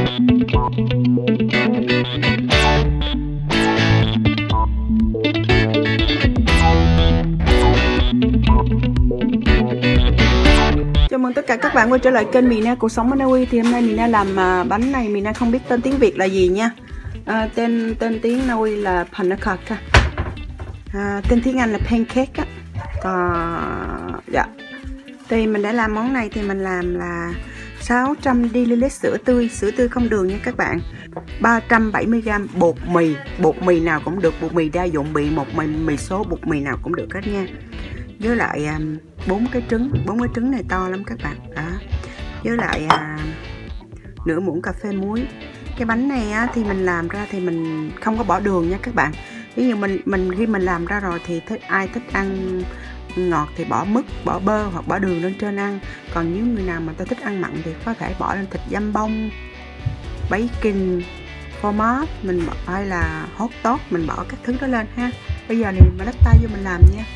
Chào mừng tất cả các bạn quay trở lại kênh Mina Cuộc Sống ở Na Uy. Thì hôm nay Mina làm bánh này, Mina không biết tên tiếng Việt là gì nha. Tên tiếng Na Uy là panakaka, tên tiếng Anh là pancake á. Dạ. Thì mình đã làm món này thì mình làm là 600ml sữa tươi không đường nha các bạn, 370g bột mì nào cũng được, bột mì đa dụng, mì số, bột mì nào cũng được hết nha. Với lại 4 cái trứng này to lắm các bạn đó. Với lại nửa muỗng cà phê muối. Cái bánh này á, thì mình làm ra thì mình không có bỏ đường nha các bạn. Ví dụ khi mình làm ra rồi thì ai thích ăn ngọt thì bỏ mứt, bỏ bơ hoặc bỏ đường lên trên ăn. Còn nếu người nào mà ta thích ăn mặn thì có thể bỏ lên thịt dăm bông, bacon, phô mát, mình bỏ, hay là hot dog, mình bỏ các thứ đó lên ha. Bây giờ thì mình bắt tay vô mình làm nha.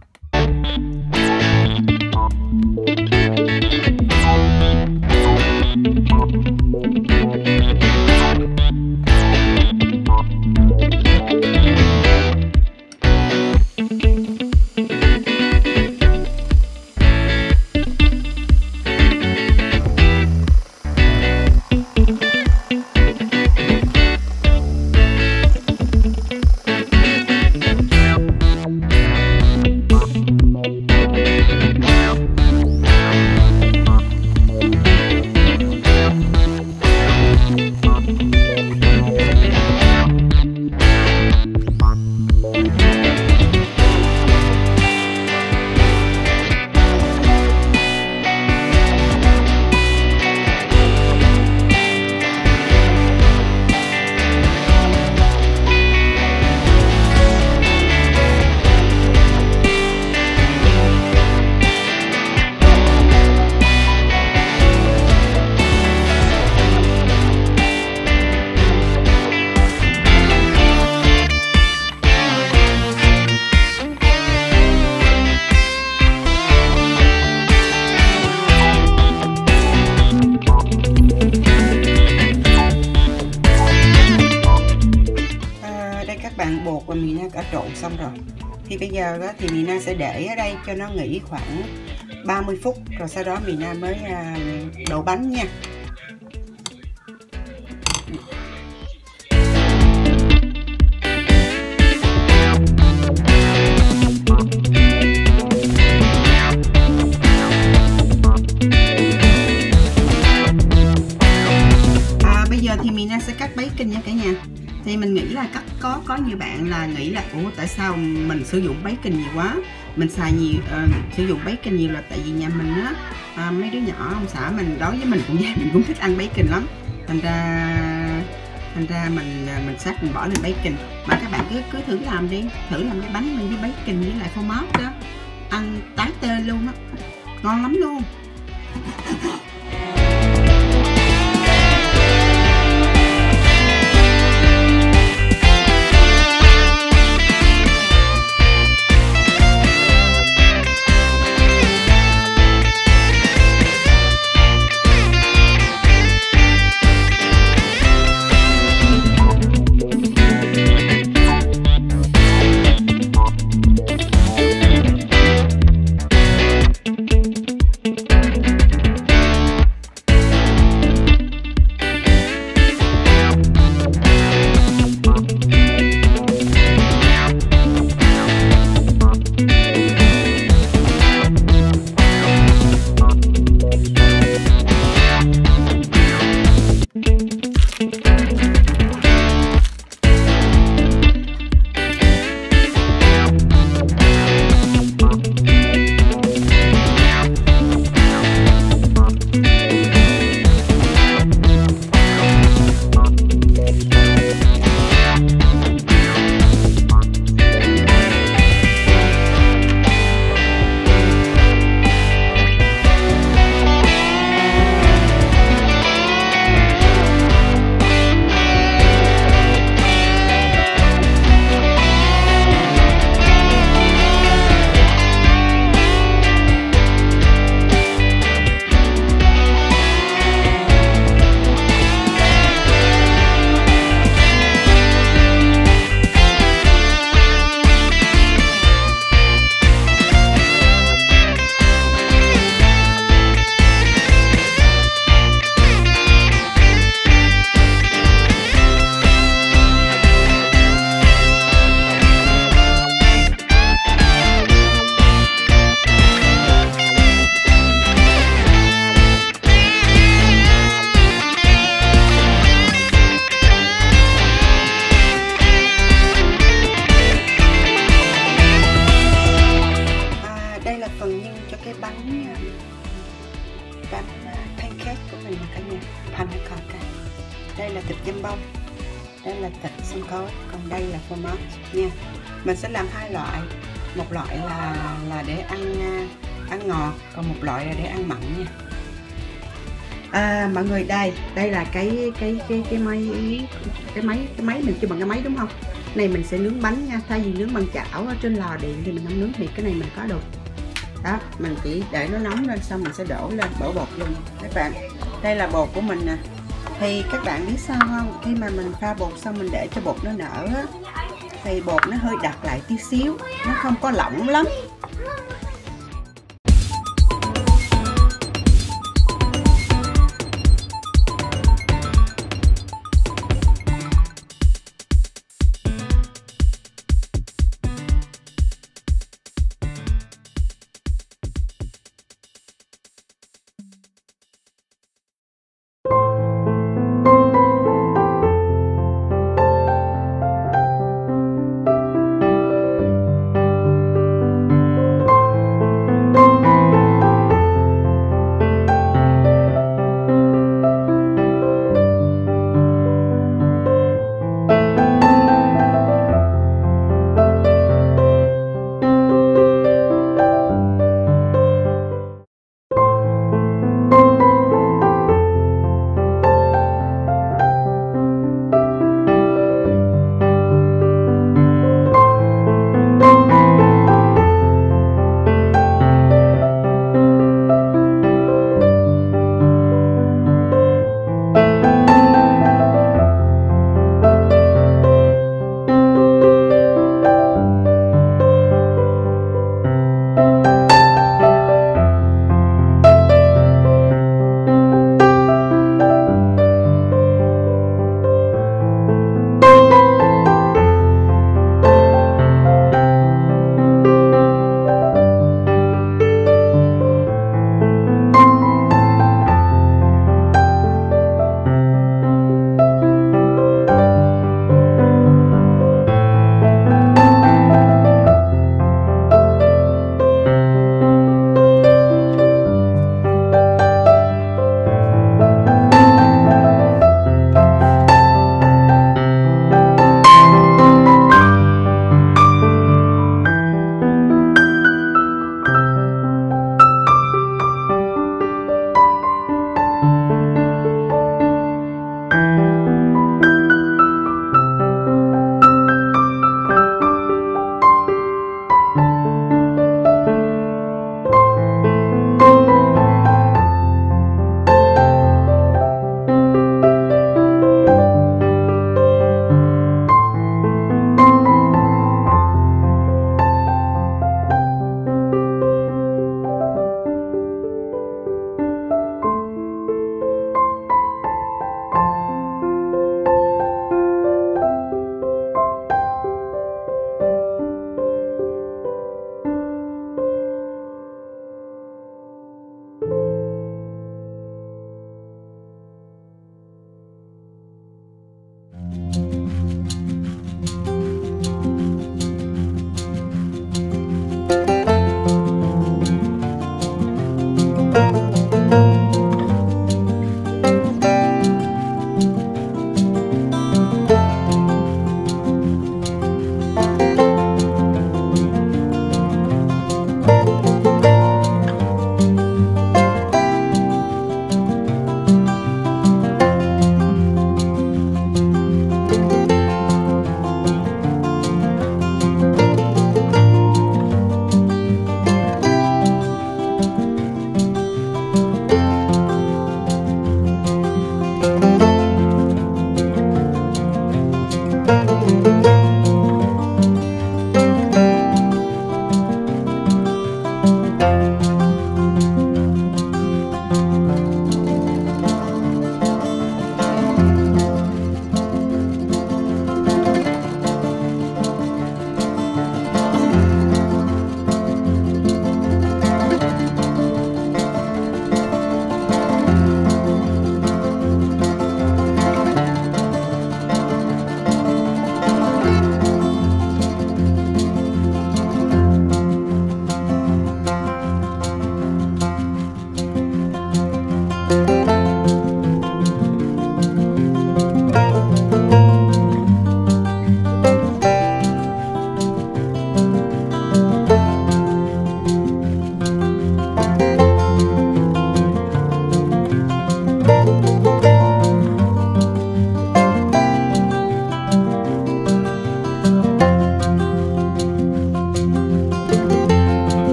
Bột và Mina đã trộn xong rồi. Thì bây giờ đó, thì Mina sẽ để ở đây cho nó nghỉ khoảng 30 phút rồi sau đó Mina mới đổ bánh nha. Bây giờ thì Mina sẽ cắt bacon nha cả nhà. Thì mình nghĩ là có nhiều bạn là nghĩ là ủa tại sao mình sử dụng bacon nhiều quá, mình xài nhiều, sử dụng bacon nhiều là tại vì nhà mình á, mấy đứa nhỏ ông xã mình, đối với mình cũng thích ăn bacon lắm, thành ra mình xách mình bỏ lên bacon. Mà các bạn cứ thử làm đi, thử làm cái bánh mình với bacon với lại phô mát đó, ăn tái tê luôn á, ngon lắm luôn. panna. Đây là thịt jambon, đây là thịt xông khói, còn đây là fromage nha. Mình sẽ làm hai loại, một loại là để ăn ngọt, còn một loại là để ăn mặn nha. Mọi người, đây là cái máy mình chưa bằng cái máy đúng không? Này mình sẽ nướng bánh nha, thay vì nướng bằng chảo ở trên lò điện thì mình không nướng thì cái này mình có được. Đó, mình chỉ để nó nóng lên xong mình sẽ đổ lên, đổ bột luôn các bạn. Đây là bột của mình nè. Thì các bạn biết sao không? Khi mà mình pha bột xong mình để cho bột nó nở á, thì bột nó hơi đặc lại tí xíu, nó không có lỏng lắm.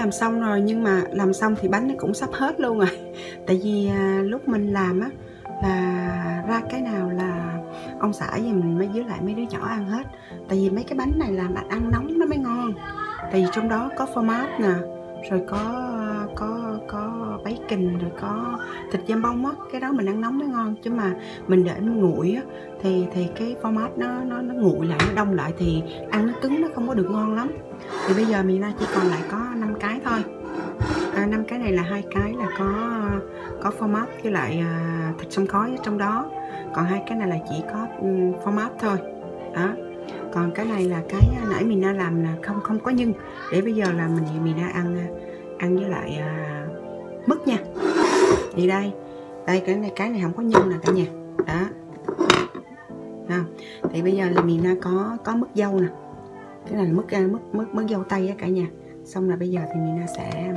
làm xong rồi, nhưng mà làm xong thì bánh nó cũng sắp hết luôn rồi. Tại vì lúc mình làm á là ra cái nào là ông xã với mình mới với lại mấy đứa nhỏ ăn hết. Tại vì mấy cái bánh này làm ăn nóng nó mới ngon. Tại vì trong đó có phô mát nè, rồi có bacon, rồi có thịt jambon á, cái đó mình ăn nóng mới ngon. Chứ mà mình để mình nguội á thì cái phô mát nó nguội lại, nó đông lại thì ăn nó cứng, nó không có được ngon lắm. Thì bây giờ mình chỉ còn lại có 5 cái thôi. 5 cái này là 2 cái là có phô mát với lại thịt xông khói ở trong đó. Còn 2 cái này là chỉ có phô mát thôi. Đó. Còn cái này là cái nãy mình đã làm là không có nhân. Để bây giờ là mình đã ăn với lại mứt nha. Thì đây cái này không có nhân nè cả nhà. Đó. À, thì bây giờ là mình đã có mứt dâu nè. Cái này là mứt dâu tây á cả nhà. Xong là bây giờ thì mình sẽ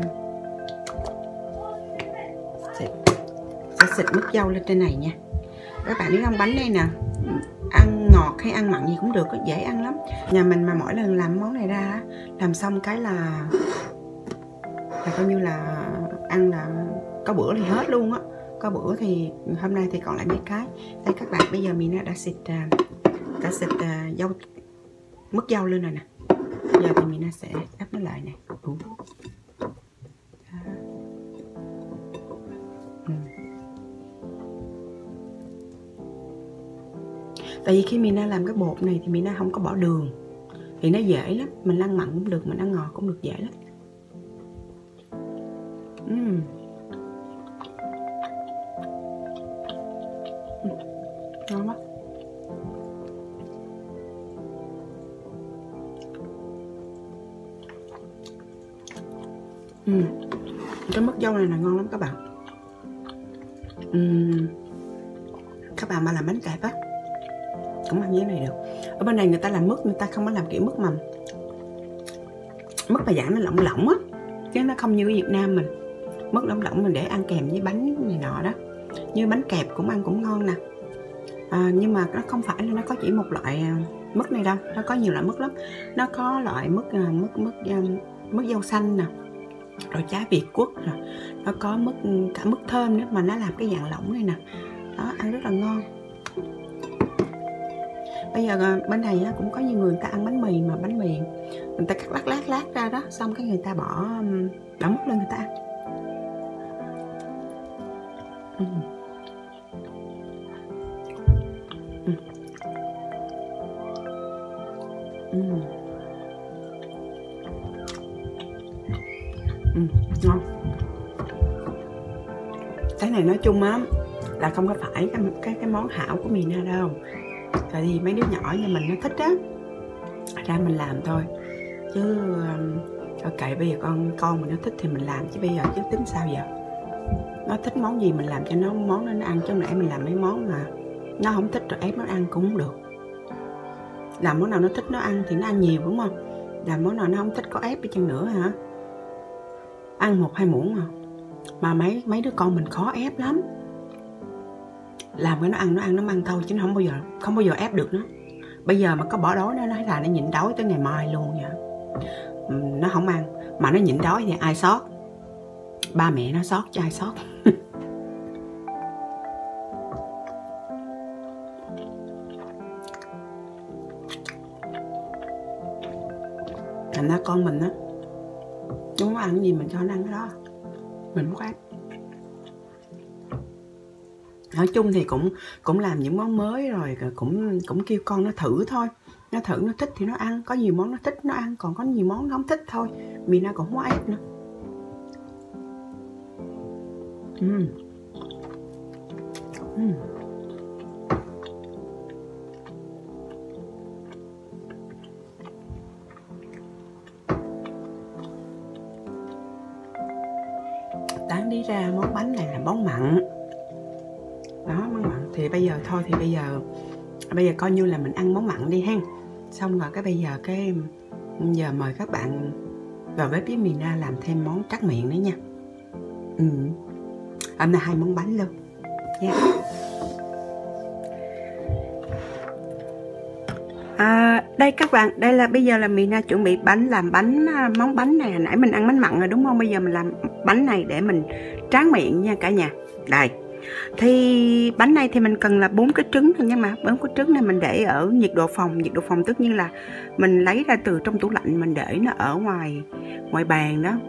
xịt mứt dâu lên trên này nha. Các bạn biết không, bánh đây nè, ăn ngọt hay ăn mặn gì cũng được, dễ ăn lắm. Nhà mình mà mỗi lần làm món này ra, làm xong cái là coi như là ăn là có bữa thì hết luôn á. Có bữa thì hôm nay thì còn lại mấy cái. Đây các bạn, bây giờ mình đã xịt dâu, mứt dâu lên rồi nè. Giờ thì mình sẽ ép nó lại nè. Tại vì khi mình làm cái bột này thì mình không có bỏ đường, thì nó dễ lắm, mình ăn mặn cũng được, mình ăn ngọt cũng được, dễ lắm. Ngon quá. Cái mứt dâu này là ngon lắm các bạn. Các bạn mà làm bánh kẹp á cũng ăn với này được. Ở bên này người ta làm mứt, người ta không có làm kiểu mứt mà dạng nó lỏng lỏng á, chứ nó không như ở Việt Nam mình. Mứt lỏng lỏng mình để ăn kèm với bánh này nọ đó, như bánh kẹp cũng ăn cũng ngon nè. Nhưng mà nó không phải là nó có chỉ một loại mứt này đâu, nó có nhiều loại mứt lắm. Nó có loại mứt dâu xanh nè, rồi trái Việt Quất, rồi nó có cả mứt thơm nữa, mà nó làm cái dạng lỏng này nè. Đó, ăn rất là ngon. Bây giờ bên này cũng có nhiều người ta ăn bánh mì, mà bánh mì người ta cắt lát ra đó, xong cái người ta bỏ mứt lên người ta ăn. Ngon. Cái này nói chung á là không có phải cái món hảo của mình ra đâu. Tại vì mấy đứa nhỏ nhà mình nó thích á, ra mình làm thôi. Chứ kệ, bây giờ con mình nó thích thì mình làm, chứ bây giờ chứ tính sao giờ. Nó thích món gì mình làm cho nó món đó nó ăn, chứ nãy mình làm mấy món mà nó không thích rồi ép nó ăn cũng không được. Làm món nào nó thích nó ăn thì nó ăn nhiều, đúng không? Làm món nào nó không thích có ép đi chăng nữa hả, ăn 1-2 muỗng mà mấy đứa con mình khó ép lắm. Làm cái nó ăn nó mang thôi, chứ nó không bao giờ ép được nó. Bây giờ mà có bỏ đói nó nói là nó nhịn đói tới ngày mai luôn vậy. Nó không ăn, mà nó nhịn đói thì ai sót? Ba mẹ nó sót chứ ai sót. Thành ra con mình á, nó muốn ăn cái gì mình cho nó ăn cái đó, mình muốn ép. Nói chung thì cũng làm những món mới rồi cũng kêu con nó thử thôi. Nó thử, nó thích thì nó ăn. Có nhiều món nó thích nó ăn, còn có nhiều món nó không thích thôi. Mình cũng không có ép nữa. Tán đi ra món bánh này là món mặn. Đó, món mặn thì bây giờ thôi, thì bây giờ coi như là mình ăn món mặn đi ha. Xong rồi bây giờ mời các bạn vào bếp với Mina làm thêm món tráng miệng nữa nha. Hôm nay 2 món bánh luôn nha. Đây các bạn, đây là bây giờ là Mina chuẩn bị làm món bánh này. Hồi nãy mình ăn bánh mặn rồi đúng không? Bây giờ mình làm bánh này để mình tráng miệng nha cả nhà. Đây. Thì bánh này thì mình cần là 4 cái trứng thôi nha, mà 4 cái trứng này mình để ở nhiệt độ phòng tất nhiên là mình lấy ra từ trong tủ lạnh, mình để nó ở ngoài bàn đó,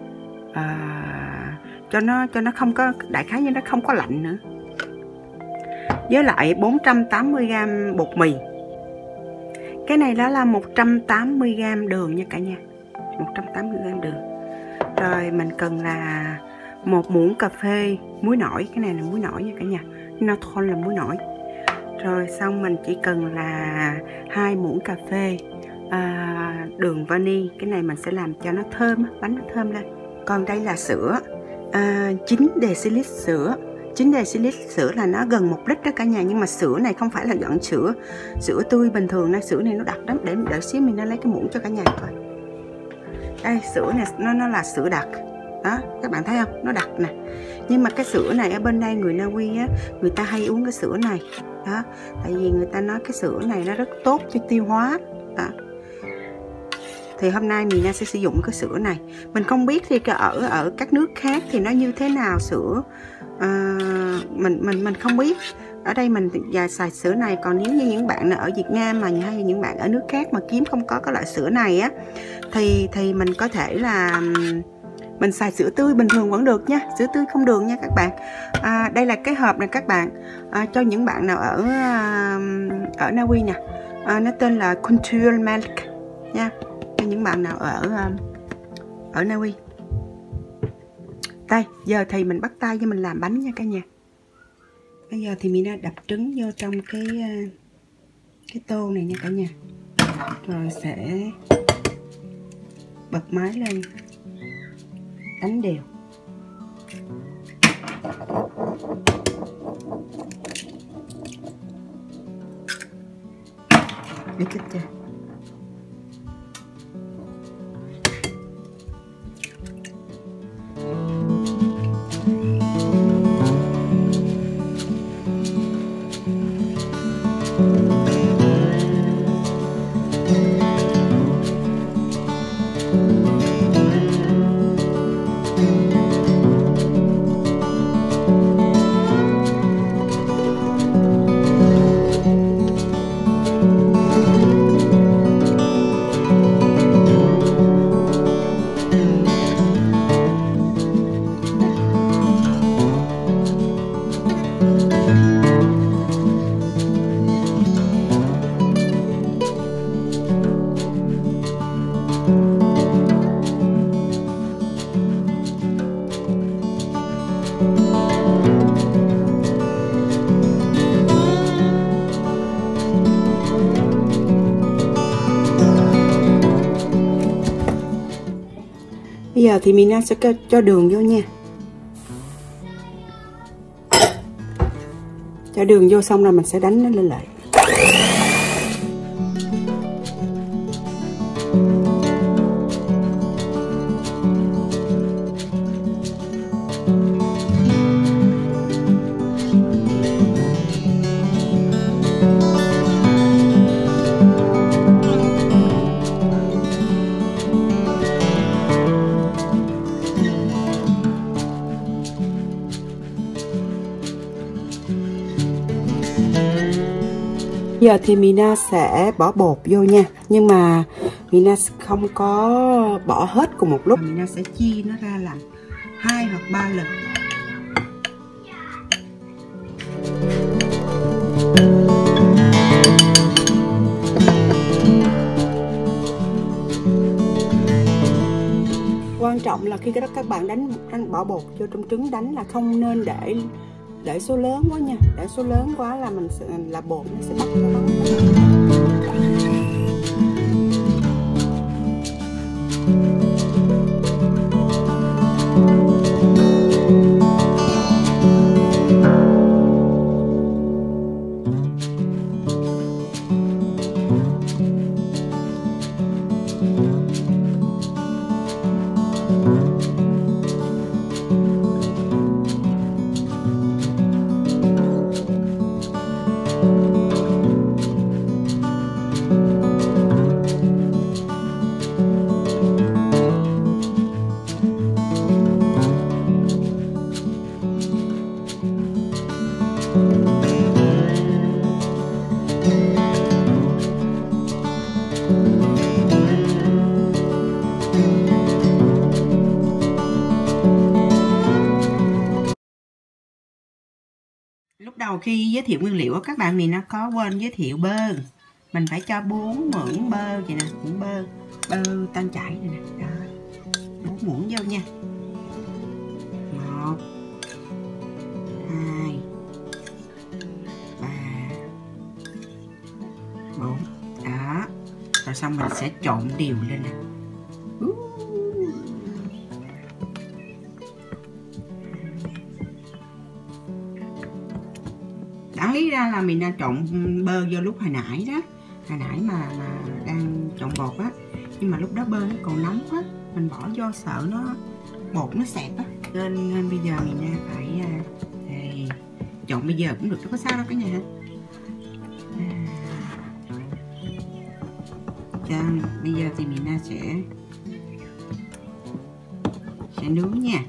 cho nó không có, đại khái như nó không có lạnh nữa. Với lại 480g bột mì. Cái này đó là 180g đường nha cả nhà, 180g đường. Rồi mình cần là 1 muỗng cà phê muối nổi, cái này là muối nổi nha cả nhà, nó thon là muối nổi. Rồi xong mình chỉ cần là 2 muỗng cà phê đường vani, cái này mình sẽ làm cho nó thơm, bánh nó thơm lên. Còn đây là sữa, 9 dl sữa. 9 dl sữa là nó gần 1 lít đó cả nhà, nhưng mà sữa này không phải là dạng sữa tươi bình thường, này sữa này nó đặc lắm. Để đợi xíu mình lấy cái muỗng cho cả nhà coi. Đây, sữa này nó là sữa đặc đó, các bạn thấy không, nó đặc nè. Nhưng mà cái sữa này ở bên đây người Na Uy á, người ta hay uống cái sữa này đó, tại vì người ta nói cái sữa này nó rất tốt cho tiêu hóa đó. Thì hôm nay Mina sẽ sử dụng cái sữa này. Mình không biết thì ở các nước khác thì nó như thế nào sữa, mình không biết. Ở đây mình xài sữa này. Còn nếu như những bạn ở Việt Nam mà hay những bạn ở nước khác mà kiếm không có cái loại sữa này á, thì mình có thể là mình xài sữa tươi bình thường vẫn được nha, sữa tươi không đường nha các bạn. Đây là cái hộp này các bạn, cho những bạn nào ở Na Uy nè, nó tên là Contour Milk nha, cho những bạn nào ở Na Uy. Đây, giờ thì mình bắt tay cho mình làm bánh nha cả nhà. Bây giờ thì mình đã đập trứng vô trong cái tô này nha cả nhà. Rồi sẽ bật máy lên, đánh đều. Để kích cho. Bây giờ thì Mina sẽ cho đường vô nha. Cho đường vô xong rồi mình sẽ đánh nó lên lại. Giờ thì Mina sẽ bỏ bột vô nha. Nhưng mà Mina không có bỏ hết cùng một lúc. Mina sẽ chia nó ra làm 2 hoặc 3 lần. Quan trọng là khi các bạn bỏ bột vô trong trứng đánh là không nên để số lớn quá nha, để số lớn quá là bột nó sẽ bắt nó bắn. đầu khi giới thiệu nguyên liệu các bạn, mình nó có quên giới thiệu bơ. Mình phải cho 4 muỗng bơ vậy nè, muỗng bơ tan chảy này nè. Đó. 4 muỗng vô nha. 1 2 3 4. Đó. Rồi xong mình sẽ trộn đều lên nè. Đáng lý ra là mình đang trộn bơ vô lúc hồi nãy đó, hồi nãy mà đang trộn bột á, nhưng mà lúc đó bơ nó còn nóng quá, mình bỏ vô sợ nó bột nó xẹp á, nên bây giờ mình phải trộn bây giờ cũng được, đâu có sao đâu cả nhà. Bây giờ thì mình sẽ nướng nha.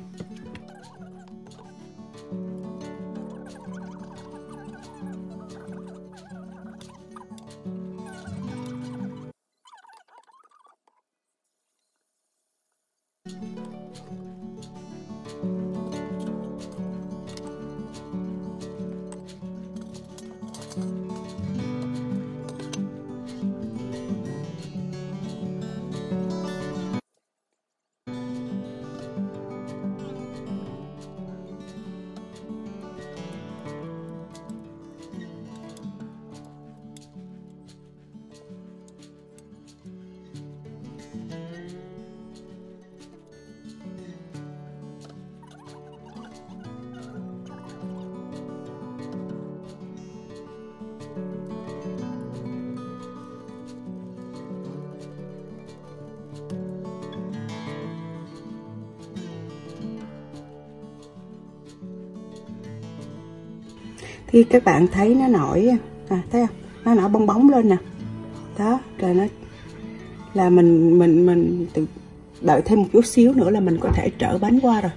Khi các bạn thấy nó nổi, thấy không? Nó nổi bong bóng lên nè. Đó, rồi nó là mình đợi thêm một chút xíu nữa là mình có thể trở bánh qua rồi.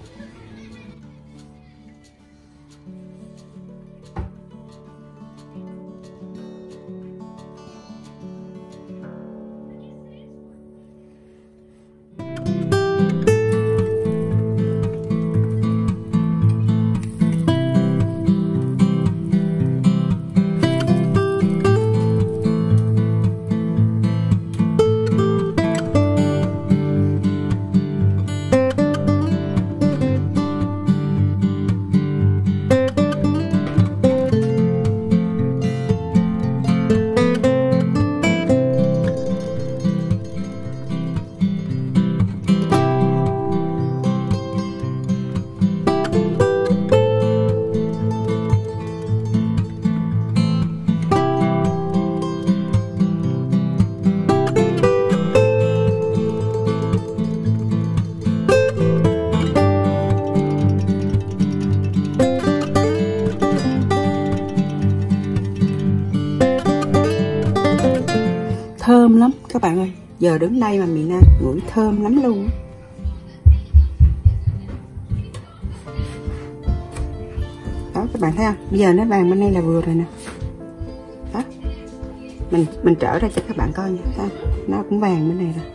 Thơm lắm các bạn ơi, giờ đứng đây mà mình ngửi thơm lắm luôn. Đó các bạn thấy không, bây giờ nó vàng bên đây là vừa rồi nè. Đó, mình trở ra cho các bạn coi nha, nó cũng vàng bên này rồi.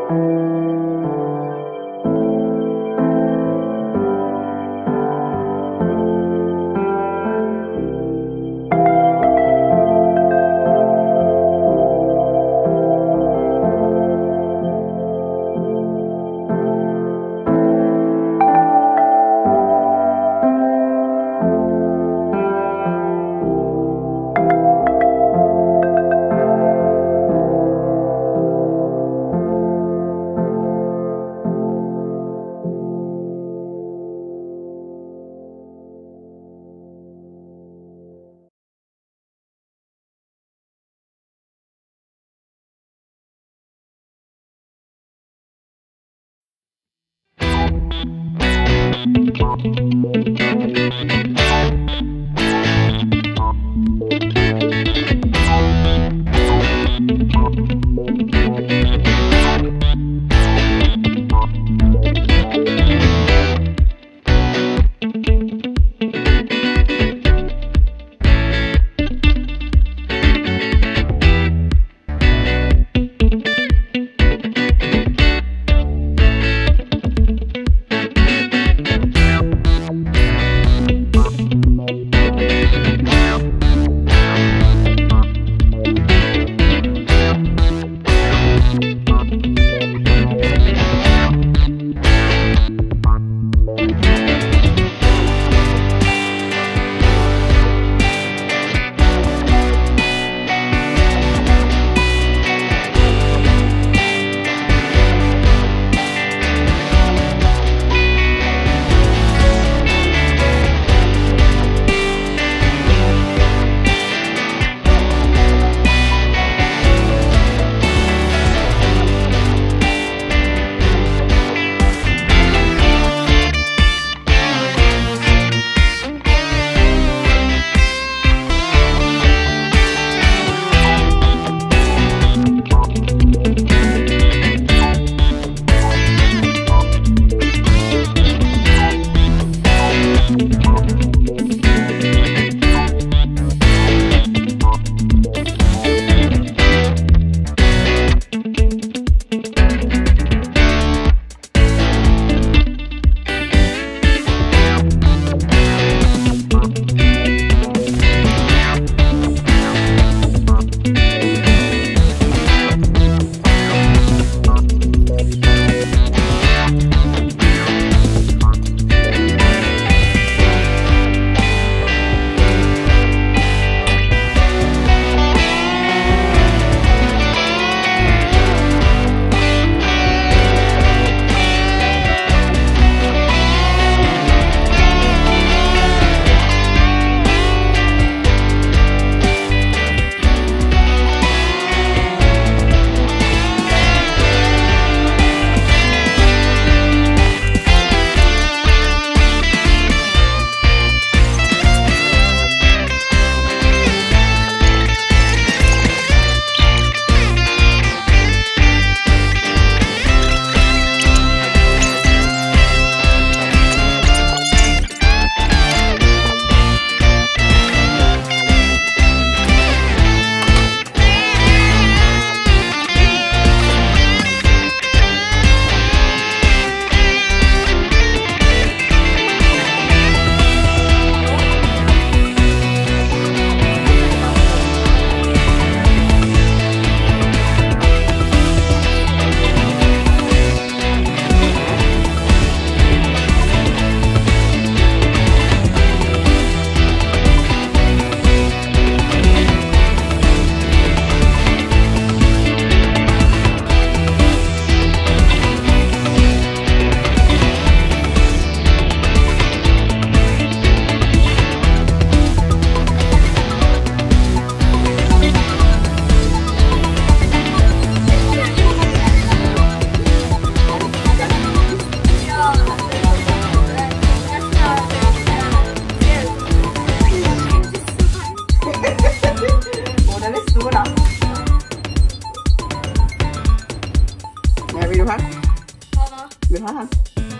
Được hết không?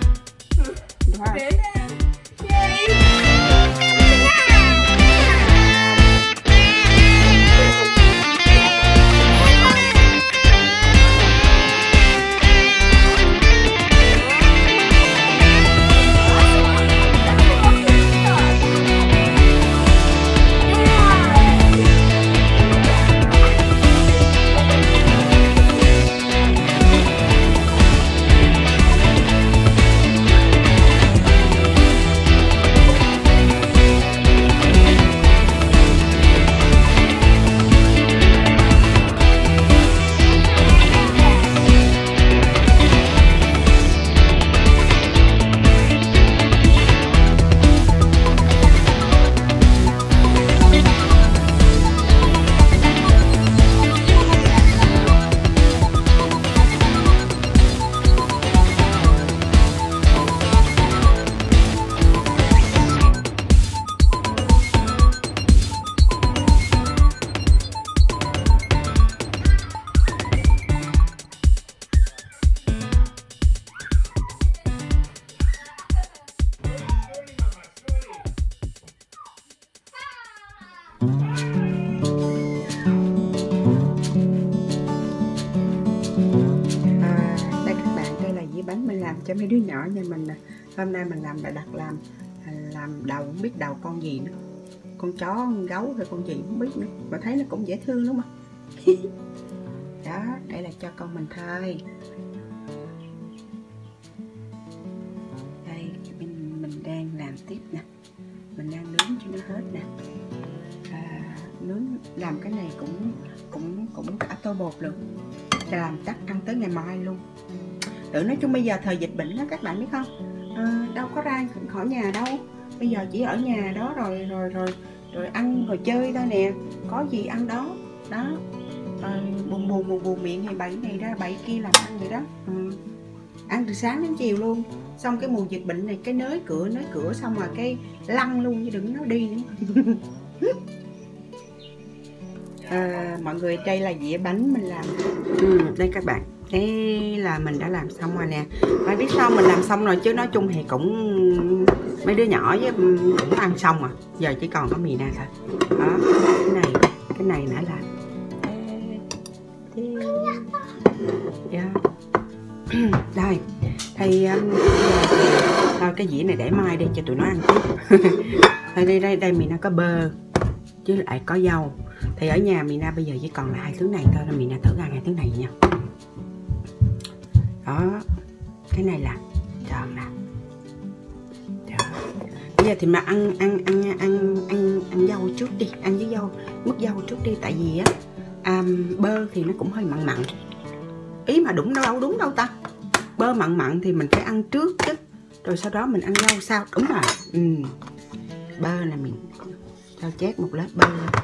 Được hết không? bánh mình làm cho mấy đứa nhỏ nhà mình nè. Hôm nay mình làm là đặt làm đầu, không biết đầu con gì nữa, con chó, con gấu hay con gì không biết nữa, mà thấy nó cũng dễ thương đúng không? Đó, đây là cho con mình thôi. Đây mình đang làm tiếp nè, mình đang nướng cho nó hết nè. Nướng làm cái này cũng cả tô bột luôn, làm chắc ăn tới ngày mai luôn. Nói chung bây giờ thời dịch bệnh đó các bạn biết không, đâu có ra khỏi nhà đâu, bây giờ chỉ ở nhà đó rồi ăn rồi chơi thôi nè, có gì ăn đó đó, buồn miệng thì bậy này ra bậy kia làm ăn vậy đó. Ăn từ sáng đến chiều luôn, xong cái mùa dịch bệnh này cái nới cửa xong rồi cái lăn luôn chứ đừng nói đi nữa. Mọi người, đây là dĩa bánh mình làm. Đây các bạn, đây là mình đã làm xong rồi nè. Phải biết sao mình làm xong rồi chứ nói chung thì cũng mấy đứa nhỏ với cũng ăn xong rồi, giờ chỉ còn có mì na thôi. Đó, cái này nãy là đây thì thôi cái dĩa này để mai đi cho tụi nó ăn tiếp. đây mì na có bơ chứ lại có dâu. Thì ở nhà mì na bây giờ chỉ còn là hai thứ này thôi, là mì na thử ăn hai thứ này nha. Đó, cái này là tròn nè. Bây giờ thì mà ăn dâu trước đi, ăn với dâu, mứt dâu trước đi, tại vì á bơ thì nó cũng hơi mặn mặn. Ý mà đúng đâu ta. Bơ mặn mặn thì mình phải ăn trước chứ, rồi sau đó mình ăn dâu sau. Đúng rồi. Bơ là mình cho chét một lớp bơ lên.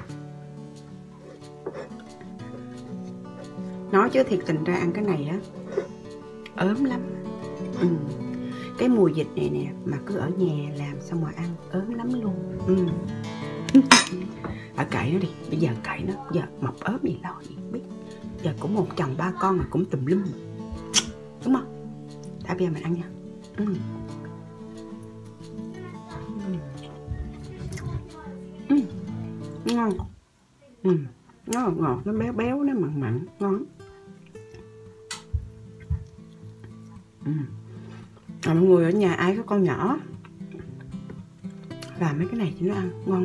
Nói chứ thiệt tình ra ăn cái này á ốm lắm. Cái mùa dịch này nè mà cứ ở nhà làm xong rồi ăn ốm lắm luôn. Ở kệ nó đi, bây giờ kệ nó, giờ mập ốm gì lo gì biết. Giờ cũng một chồng ba con rồi cũng tùm lum, đúng không? Thôi bây giờ mình ăn nha. Ngon. Nó ngọt, nó béo, nó mặn, ngon. Mọi người ở nhà ai có con nhỏ làm mấy cái này cho nó ăn ngon.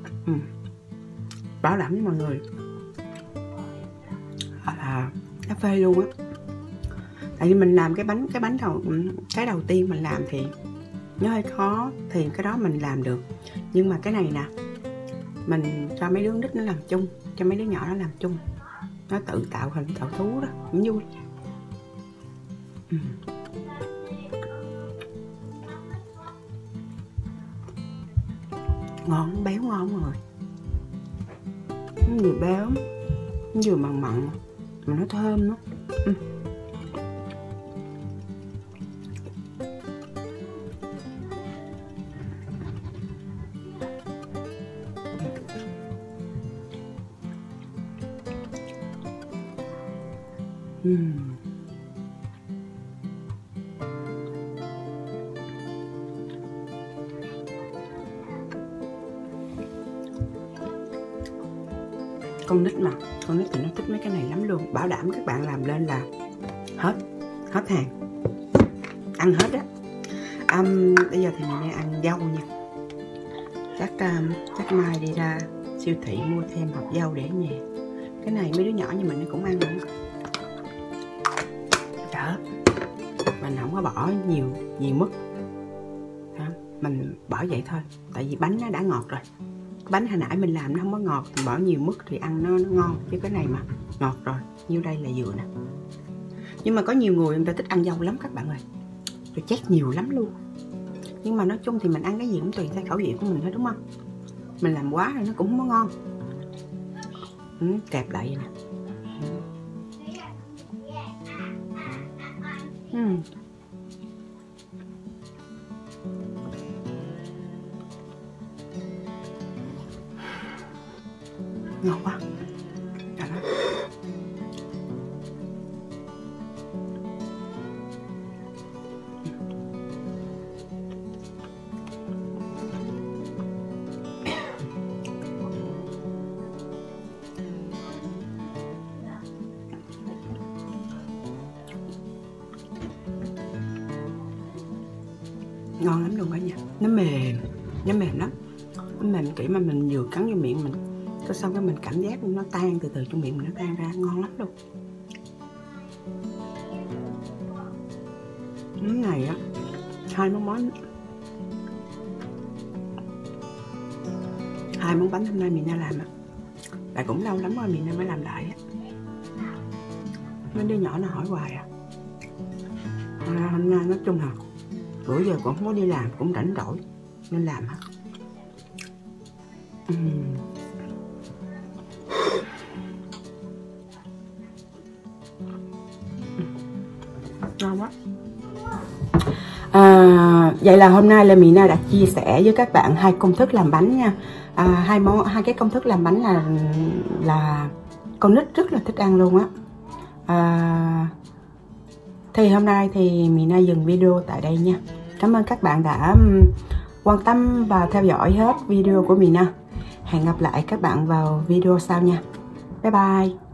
Bảo đảm với mọi người là nó phê luôn á. Tại vì mình làm cái bánh đầu tiên mình làm thì nó hơi khó, thì cái đó mình làm được. Nhưng mà cái này nè, mình cho mấy đứa nít nó làm chung, cho mấy đứa nhỏ nó làm chung, nó tự tạo hình tạo thú đó, cũng vui. Ngon, béo ngon mọi người. Nó vừa béo, nó vừa mặn mà nó thơm nữa. Con nít thì nó thích mấy cái này lắm luôn, bảo đảm các bạn làm lên là hết hàng, ăn hết á. Bây giờ thì mình đang ăn dâu nha. Chắc mai đi ra siêu thị mua thêm hộp dâu để ở nhà. Cái này mấy đứa nhỏ như mình nó cũng ăn nữa. Đó, mình không có bỏ nhiều mứt đó, mình bỏ vậy thôi, tại vì bánh nó đã ngọt rồi. Bánh hồi nãy mình làm nó không có ngọt, mình bỏ nhiều mứt thì ăn nó ngon, chứ cái này mà ngọt rồi. Như đây là dừa nè. Nhưng mà có nhiều người ta thích ăn dâu lắm các bạn ơi, rồi chét nhiều lắm luôn. Nhưng mà nói chung thì mình ăn cái gì cũng tùy theo khẩu vị của mình thôi, đúng không? Mình làm quá rồi nó cũng không có ngon. Kẹp lại vậy nè. Ngon quá. Đó. ngon lắm luôn cả nhà. Nó mềm lắm, nó mềm kiểu mà mình vừa cắn vô miệng mình, cái xong cái mình cảm giác nó tan từ từ trong miệng mình, nó tan ra ngon lắm luôn. Cái này á, hai món bánh hôm nay mình đã làm á, tại cũng lâu lắm rồi mình mới làm lại á. Mấy đứa nhỏ nó hỏi hoài à. Hôm nay nói chung là bữa giờ cũng không có đi làm, cũng rảnh rỗi nên làm hết. Ngon quá. Vậy là hôm nay là Mina đã chia sẻ với các bạn 2 công thức làm bánh nha. Hai cái công thức làm bánh là con nít rất là thích ăn luôn á. Thì hôm nay thì Mina dừng video tại đây nha. Cảm ơn các bạn đã quan tâm và theo dõi hết video của Mina. Hẹn gặp lại các bạn vào video sau nha. Bye bye.